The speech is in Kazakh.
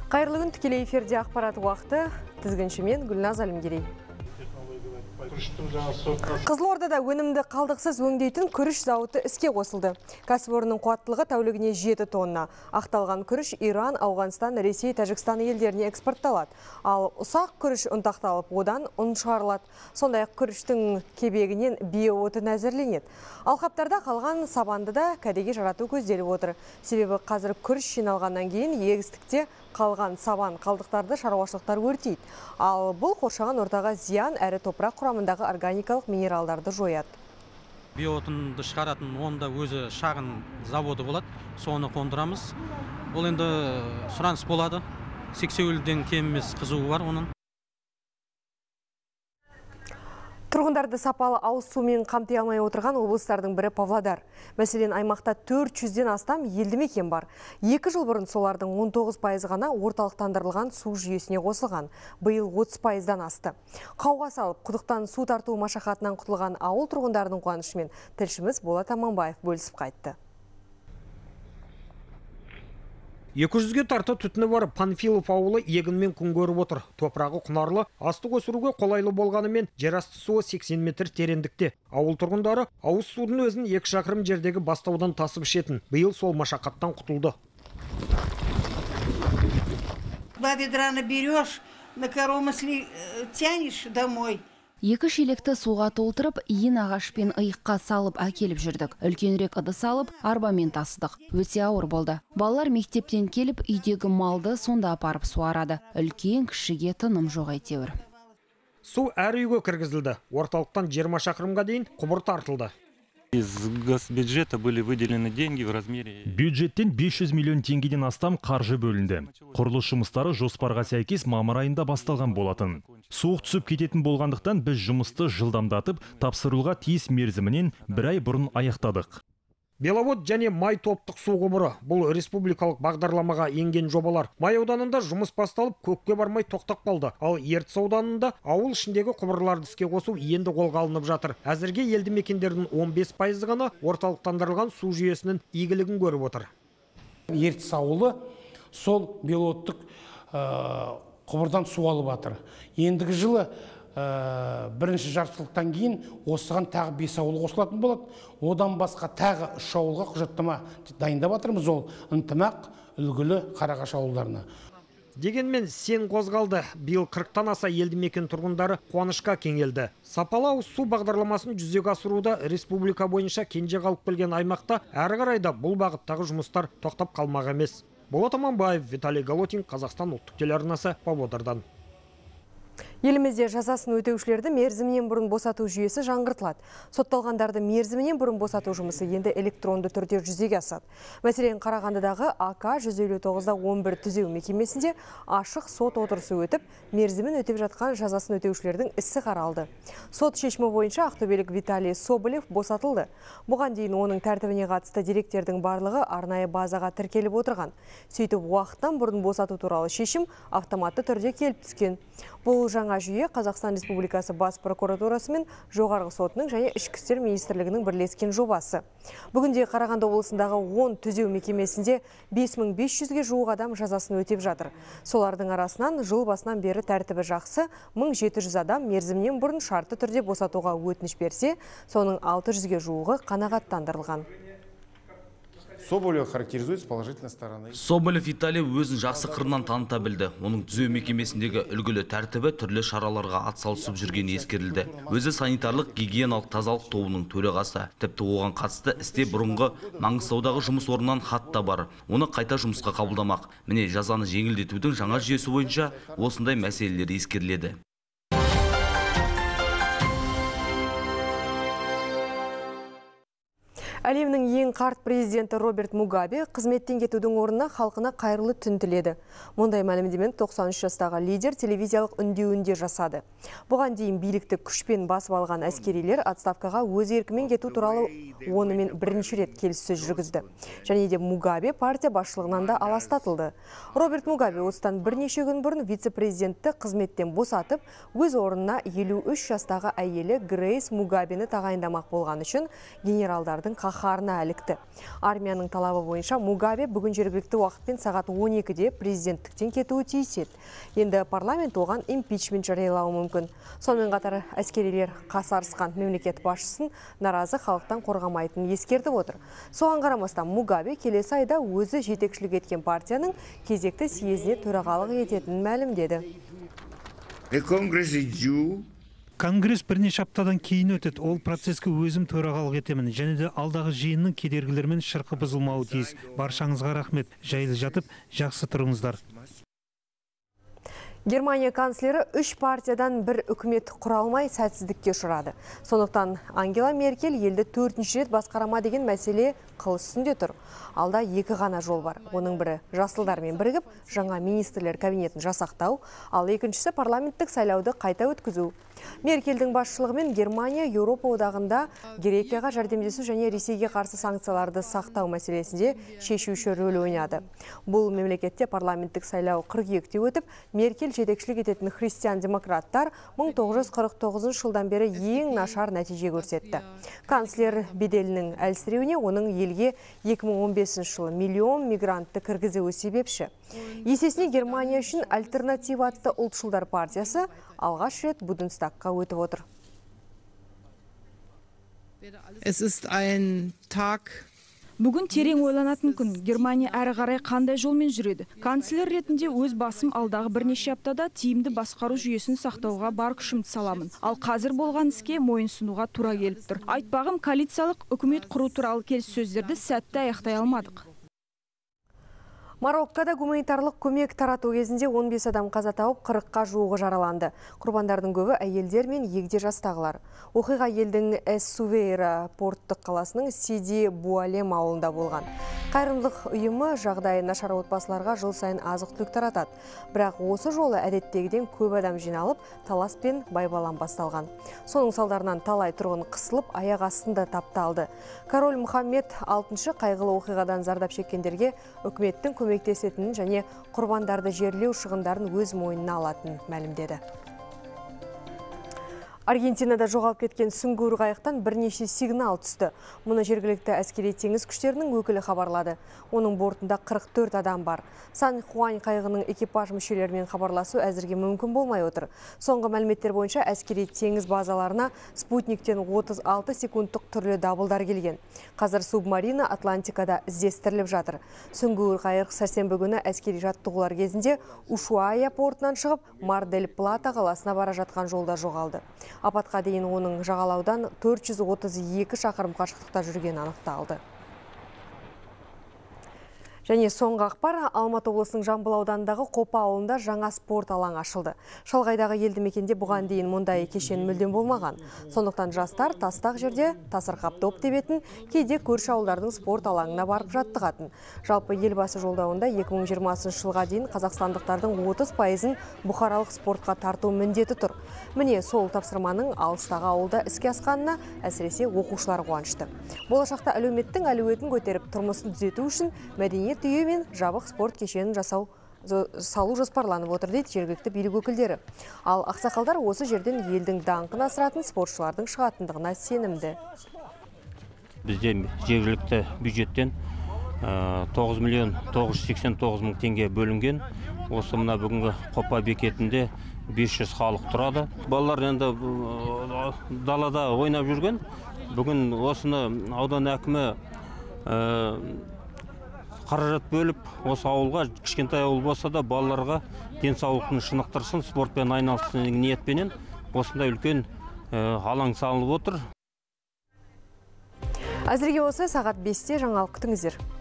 Қайырлы күн, тікелей эфирде ақпарат уақыты. Тізгіншімен Гүлназ Әлімгерей. Қызылордада өнімді қалдықсыз өңдейтін күріш зауыты іске қосылды. Кәсіпорынның қуаттылығы тәулігіне 7 тонна. Ақталған күріш Иран, Ауғанстан, Ресей, Тәжікстан елдеріне экспортталады. Ал ұсақ күріш ұнтақталып, одан ұн шығарылады. Сондай-ақ күріштің кебегінен биоотын әзірленеді. Алқаптарда қалған сабанды да кәдеге жарату көзделіп отыр. Себебі қазір күріш жиналғаннан кейін егістікте қалған сабан қалдықтарды шаруашылықтар өртейді. Ал бұл қоршаған ортаға зиян әрі топырақ құрамындағы органикалық минералдарды жояды. Биоотынды шығаратын онда өзі шағын заводы болады. Соны қондырамыз. Ол енді сұраныс болады. Сексеуілден кем емес қызуы бар оның. Тұрғындарды сапалы ауыз сумен қамти алмай отырған облыстардың бірі Павлодар. Мәселен, аймақта 400-ден астам елді мекен бар. 2 жыл бұрын солардың 19% ғана орталықтандырылған су жүйесіне қосылған. Биыл 30%-дан асты. Қауға салып, құдықтан су тарту машақатынан құтылған ауыл тұрғындарының қуанышымен тілшіміз Болат Аманбаев бөлісіп қайтты. 200-ге тарта түтіні бар Панфилов ауылы егінмен күн көріп отыр. Топырағы құнарлы, астық өсіруге қолайлы болғанымен жерасты суы 80 метр тереңдікте. Ауыл тұрғындары ауыз судың өзін 2 шақырым жердегі бастаудан тасып ішетін. Биыл сол машақаттан құтылды. 2 ведраны берешь, на коромысли тянешь домой. 2 шелекті суға толтырып, иін ағашпен иыққа салып әкеліп жүрдік. Үлкенірек ыдыс алып, арбамен тасыдық. Өте ауыр болды. Балалар мектептен келіп, үйдегі малды сонда апарып суарады. Үлкен кішіге тыным жоқ әйтеуір. Су әр үйге кіргізілді. Орталықтан 20 шақырымға дейін құбыр тартылды. Из госбюджета были выделены деньги в размере... Бюджеттен 500 миллион теңгеден астам қаржы бөлінді. Құрылыс жұмыстары жоспарға сәйкес мамыр айында басталған болатын. Суық түсіп кететін болғандықтан біз жұмысты жылдамдатып, тапсырылға тиіс мерзімінен 1 ай бұрын аяқтадық. Беловод және Май топтық су құбыры. Бұл республикалық бағдарламаға енген жобалар. Май ауданында жұмыс басталып, көкке бармай тоқтап қалды. Ал Ертіс ауданында ауыл ішіндегі құбырларды іске қосу енді қолға алынып жатыр. Әзірге елді мекендердің 15% ғана орталықтандырылған су жүйесінің игілігін көріп отыр. Ертіс ауылы сол беловодтық құбырдан су алып жатыр. Ендігі жылы бірінші жартылықтан кейін осыған тағы 5 ауыл қосылатын болады. Одан басқа тағы 3 ауылға құжаттама дайындап жатырмыз, ол ынтымақ, үлгілі, қарағаш ауылдарына. Дегенмен сен қозғалды. Биыл 40-тан аса елді мекен тұрғындары қуанышқа кеңелді. Сапалы ауыз су бағдарламасын жүзеге асыруда республика бойынша кенже қалып келген аймақта әрі қарайда бұл бағыттағы жұмыстар тоқтап қалмақ емес. Болат Аманбаев, Виталий Голотин, Қазақстан ұлттық телеарнасы, Павлодардан. Елімізде жазасын өтеушілерді мерзімінен бұрын босату жүйесі жаңғыртылады. Сотталғандарды мерзімінен бұрын босату жұмысы енді электронды түрде жүзеге асады. Мәселен, Қарағандыдағы АК 159-11 түзеу мекемесінде ашық сот отырысы өтіп, мерзімін өтеп жатқан жазасын өтеушілердің ісі қаралды. Сот шешімі бойынша ақтөбелік Виталий Соболев босатылды. Бұған дейін оның тәртібіне қатысты деректердің барлығы арнайы базаға тіркеліп отырған. Сөйтіп, уақыттан бұрын босату туралы шешім автоматты түрде келіп түскен. Бұл жаңа жүйе Қазақстан Республикасы бас прокуратурасы мен жоғарғы сотының және ішкі істер министрлігінің бірлескен жобасы. Бүгінде Қарағанды облысындағы 10 түзеу мекемесінде 5500-ге жуық адам жазасын өтеп жатыр. Солардың арасынан жыл басынан бері тәртібі жақсы 1700 адам мерзімнен бұрын шартты түрде босатуға өтініш берсе, соның 600-ге жуығы қанағаттандырылған. Соболев характеризуется положительной стороной. Соболев Виталий өзін жақсы қырынан таныта білді. Оның түзеу мекемесіндегі үлгілі тәртібі түрлі шараларға атсалысып жүргені ескерілді. Өзі санитарлық гигиеналық тазалық тобының төрағасы. Тіпті оған қатысты істе бұрынғы Маңғыстаудағы жұмыс орнынан хат та бар. Оны қайта жұмысқа қабылдамақ. Міне жазаны жеңілдетудің жаңа жүйесі бойынша осындай мәселелер ескеріледі. Әлемнің ең қарт президенті Роберт Мугабе қызметтен кетудің орнына халқына қайырлы түн тіледі. Мұндай мәлімдемені 93 жастағы лидер телевизиялық үндеуінде жасады. Бұған дейін билікті күшпен басып алған әскерилер отставкаға өз еркімен кету туралы онымен бірінші рет келіссөз жүргізді. Және де Мугабе партия басшылығынан да аластатылды. Роберт Мугабе осыдан бірнеше күн бұрын вице-президентті қызметтен босатып, өз орнына 53 жастағы әйелі Грейс Мугабені тағайындамақ болған үшін генералдардың қақпаны қаһарына ілікті. Армияның талабы бойынша Мугабе бүгін жергілікті уақытпен сағат 12-де президенттіктен кетуі тиіс еді. Енді парламент оған импичмент жариялауы мүмкін. Сонымен қатар әскерилер қасарысқан мемлекет басшысын наразы халықтан қорғамайтынын ескертіп отыр. Соған қарамастан Мугабе келесі айда өзі жетекшілік еткен партияның кезекті съезіне төрағалық ететінін мәлімдеді. Конгресс бірнеше аптадан кейін өтеді. Ол процеске өзім төрағалық етемін. Және де алдағы жиынның кедергілермен шырқы бұзылмауы тиіс. Баршаңызға рахмет. Жайлы жатып, жақсы тұрыңыздар. Германия канцлері 3 партиядан бір үкімет құра алмай сәтсіздікке ұшырады. Сондықтан Ангела Меркель елді 4-ші рет басқарама деген мәселе қыл үстінде тұр. Алда 2 ғана жол бар. Оның бірі жасылдармен бірігіп, жаңа министрлер кабинетін жасақтау, ал екіншісі парламенттік сайлауды қайта өткізу. Меркельдің басшылығымен Германия Еуропа одағында Грекияға жәрдемдесу және Ресейге қарсы санкцияларды сақтау мәселесінде шешуші рөл ойнады. Бұл мемлекетте парламенттік сайлау қыркүйекте өтіп, Меркель жетекшілік ететін христиан-демократтар 1949 жылдан бері ең нашар нәтиже көрсетті. Канцлер беделінің әлсіреуіне оның елге 2015 жылы миллион мигрантты кіргізуі себепші. Есесіне Германия үшін альтернатива атты ұлтшылдар партиясы алғаш рет Бундестагқа өтіп отыр. Бүгін терең ойланатын күн. Германия әрі қарай қандай жолмен жүреді? Канцлер ретінде өз басым алдағы бірнеше аптада тиімді басқару жүйесін сақтауға бар күшімді саламын. Ал қазір болған іске мойынсынуға тура келіп тұр. Айтпағым, коалициялық үкімет құру туралы келіссөздерді сәтті аяқтай алмадық. Мароккода гуманитарлық көмек тарату кезінде 15 адам қаза тауып, 40-қа жуығы жараланды. Құрбандардың көбі әйелдер мен егде жастағылар. Оқиға елдің Эс-Сувейра порттық қаласының Сиди Буалем ауылында болған. Қайырымдылық ұйымы жағдайы нашар отбасыларға жыл сайын азық-түлік таратады. Бірақ осы жолы әдеттегіден көп адам жиналып, талас пен байбалам басталған. Соның салдарынан талай тұрғын қысылып, аяқ астында тапталды. Король Мұхаммед 6-шы қайғылы оқиғадан зардап шеккендерге үкіметтің көмектесетінін және құрбандарды жерлеу шығындарын өз мойнына алатынын мәлімдеді. Аргентинада жоғалып кеткен сүңгуір қайықтан бірнеше сигнал түсті. Мұны жергілікті әскери теңіз күштерінің өкілі хабарлады. Оның бортында 44 адам бар. Сан-Хуань қайығының экипаж мүшелерімен хабарласу әзірге мүмкін болмай отыр. Соңғы мәліметтер бойынша әскери теңіз базаларына спутниктен 36 секундтық түрлі дабылдар келген. Қазір субмарина Атлантикада іздестіріліп жатыр. Сүңгуір қайық сәрсенбі күні әскери жаттығулар кезінде Ушуая портынан шығып, Мар-дель-Плата қаласына бара жатқан жолда жоғалды. Апатқа дейін оның жағалаудан 432 шақырым қашықтықта жүргені анықталды. Және соңғы ақпар, Алматы облысының Жамбыл ауданындағы Қопа ауылында жаңа спорт алаңы ашылды. Шалғайдағы елді мекенде бұған дейін мұндай кешен мүлдем болмаған. Сондықтан жастар тастақ жерде тасырқап доп тебетін, кейде көрші ауылдардың спорт алаңына барып жаттығатын. Жалпы елбасы жолдауында 2020 жылға дейін қазақстандықтардың 30%-ін бұқаралық спортқа тарту міндеті тұр. Міне сол тапсырманың алыстағы ауылда іске асқанына әсіресе оқушылар қуанышты. Болашақта әлеуметтің әлеуетін көтеріп, тұрмысын түзету үшін мәдениет үйі мен жабық спорт кешенін салу жоспарланып отыр дейді жергілікті билік өкілдері. Ал ақсақалдар осы жерден елдің даңқын асыратын спортшылардың шығатындығына сенімді. Бізде жергілікті бюджеттен 9 миллион 989 мың теңге бөлінген. Осы мына бүгінгі Қопа бекетінде 500 халық тұрады. Балалар енді далада ойнап жүрген. Бүгін осыны аудан әкімі қаражат бөліп, осы ауылға, кішкентай ауыл болса да, балаларға денсаулығын шынықтырсын, спортпен айналысын ниетпенен осындай үлкен алаң салынып отыр. Әзірге осы сағат 5-те жаңалық күтіңіздер.